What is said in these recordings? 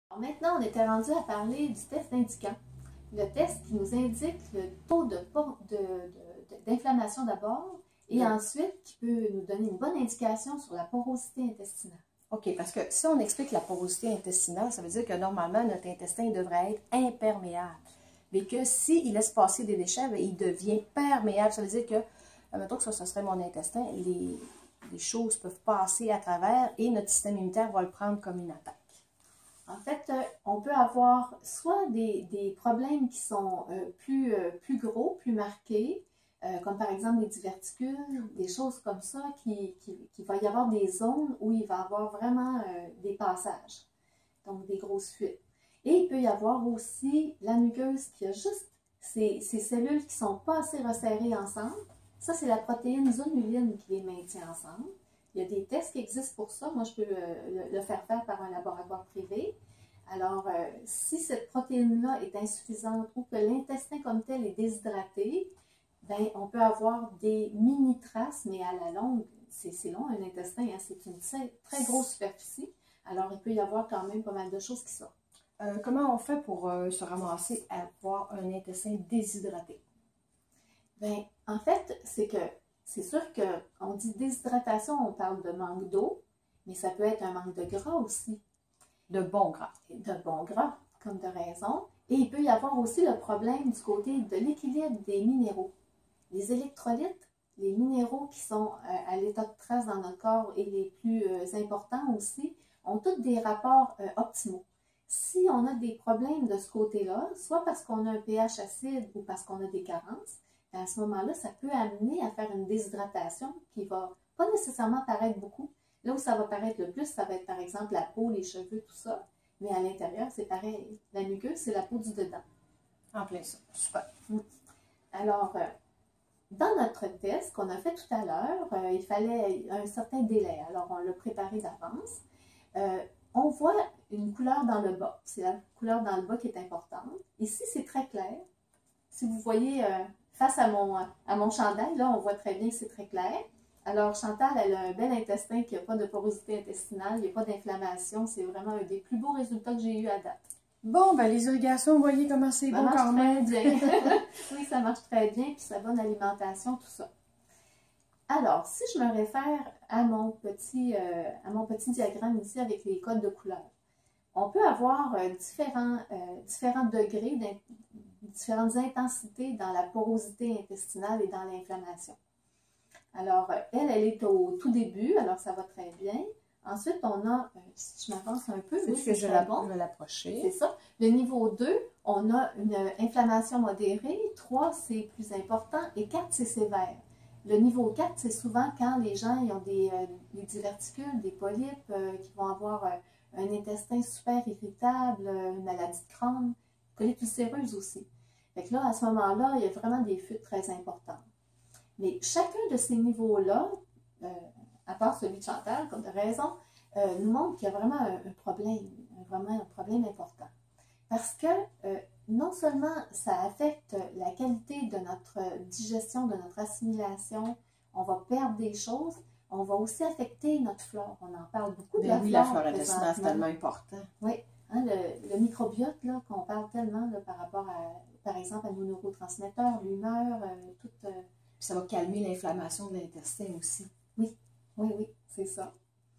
Alors maintenant, on était rendu à parler du test indiquant. Le test qui nous indique le taux d'inflammation d'abord et ensuite qui peut nous donner une bonne indication sur la porosité intestinale. OK, parce que si on explique la porosité intestinale, ça veut dire que normalement, notre intestin devrait être imperméable. Mais que s'il laisse passer des déchets, bien, il devient perméable. Ça veut dire que, mettons que ça serait mon intestin, les choses peuvent passer à travers et notre système immunitaire va le prendre comme une attaque. En fait, on peut avoir soit des problèmes qui sont plus gros, plus marqués, comme par exemple des diverticules, des choses comme ça, qui va y avoir des zones où il va y avoir vraiment des passages, donc des grosses fuites. Et il peut y avoir aussi la muqueuse qui a juste ces cellules qui ne sont pas assez resserrées ensemble. Ça, c'est la protéine zonuline qui les maintient ensemble. Il y a des tests qui existent pour ça. Moi, je peux le faire par un laboratoire privé. Alors, si cette protéine-là est insuffisante ou que l'intestin comme tel est déshydraté, bien, on peut avoir des mini-traces, mais à la longue, c'est long un intestin, hein, c'est une très grosse superficie. Alors, il peut y avoir quand même pas mal de choses qui sortent. Comment on fait pour se ramasser à avoir un intestin déshydraté? Bien, en fait, c'est sûr qu'on dit déshydratation, on parle de manque d'eau, mais ça peut être un manque de gras aussi. De bon gras. De bon gras, comme de raison. Et il peut y avoir aussi le problème du côté de l'équilibre des minéraux. Les électrolytes, les minéraux qui sont à l'état de trace dans notre corps et les plus importants aussi, ont tous des rapports optimaux. Si on a des problèmes de ce côté-là, soit parce qu'on a un pH acide ou parce qu'on a des carences, à ce moment-là, ça peut amener à faire une déshydratation qui ne va pas nécessairement paraître beaucoup. Là où ça va paraître le plus, ça va être par exemple la peau, les cheveux, tout ça. Mais à l'intérieur, c'est pareil. La muqueuse, c'est la peau du dedans. En plein ça. Super. Alors, dans notre test qu'on a fait tout à l'heure, il fallait un certain délai. Alors, on l'a préparé d'avance. On voit une couleur dans le bas. C'est la couleur dans le bas qui est importante. Ici, c'est très clair. Si vous voyez face à mon chandail, là, on voit très bien que c'est très clair. Alors, Chantal, elle a un bel intestin qui n'a pas de porosité intestinale, il n'y a pas d'inflammation. C'est vraiment un des plus beaux résultats que j'ai eu à date. Bon, ben les irrigations, vous voyez comment c'est beau quand même. Ça marche très bien. Oui, ça marche très bien, puis sa bonne alimentation, tout ça. Alors, si je me réfère à mon petit diagramme ici avec les codes de couleurs, on peut avoir différents degrés, différentes intensités dans la porosité intestinale et dans l'inflammation. Alors, elle est au tout début, alors ça va très bien. Ensuite, on a, si je m'avance un peu, oui, que je vais l'approcher. C'est ça. Le niveau 2, on a une inflammation modérée. 3, c'est plus important. Et 4, c'est sévère. Le niveau 4, c'est souvent quand les gens ils ont des diverticules, des polypes, qui vont avoir un intestin super irritable, une maladie de Crohn, colite ulcéreuse aussi. Fait que là, à ce moment-là, il y a vraiment des fuites très importantes. Mais chacun de ces niveaux-là, à part celui de Chantal, comme de raison, nous montre qu'il y a vraiment un problème important. Parce que non seulement ça affecte la qualité de notre digestion, de notre assimilation, on va perdre des choses, on va aussi affecter notre flore. On en parle beaucoup de la flore. Oui, la flore intestinale, c'est tellement important. Oui, hein, le microbiote, là, qu'on parle tellement là, par rapport à, par exemple, à nos neurotransmetteurs, l'humeur, toute... Puis ça va calmer l'inflammation de l'intestin aussi. Oui, c'est ça.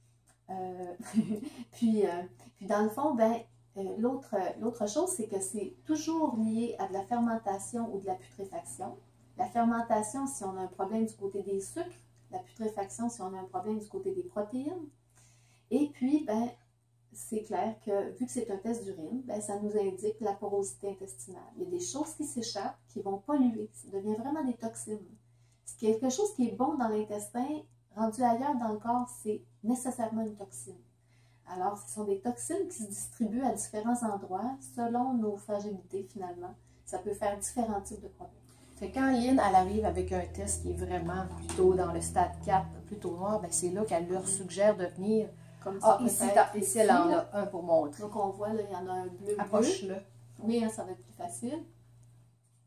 Puis dans le fond, ben, l'autre chose, c'est que c'est toujours lié à de la fermentation ou de la putréfaction. La fermentation, si on a un problème du côté des sucres, la putréfaction, si on a un problème du côté des protéines. Et puis, ben, c'est clair que, vu que c'est un test d'urine, ben, ça nous indique la porosité intestinale. Il y a des choses qui s'échappent, qui vont polluer. Ça devient vraiment des toxines. Quelque chose qui est bon dans l'intestin, rendu ailleurs dans le corps, c'est nécessairement une toxine. Alors, ce sont des toxines qui se distribuent à différents endroits selon nos fragilités, finalement. Ça peut faire différents types de problèmes. C'est quand Lynn, elle arrive avec un test qui est vraiment plutôt dans le stade 4, plutôt noir, ben c'est là qu'elle leur suggère de venir. Comme ça, ici, elle en a un pour montrer. Donc, on voit, là, il y en a un bleu. Approche-le. Oui, hein, ça va être plus facile.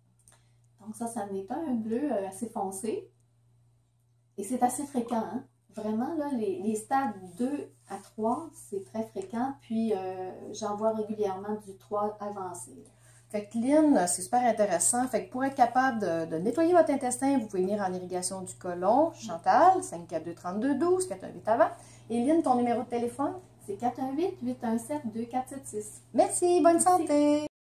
Donc ça en est un bleu assez foncé. Et c'est assez fréquent, hein? vraiment, là, les stades 2 à 3, c'est très fréquent. Puis, j'en vois régulièrement du 3 avancé. Fait que Lynn, c'est super intéressant. Fait que pour être capable de nettoyer votre intestin, vous pouvez venir en irrigation du côlon. Chantal, 542-32-12, 418 avant. Et Lynn, ton numéro de téléphone? C'est 418-817-2476. Merci, bonne santé!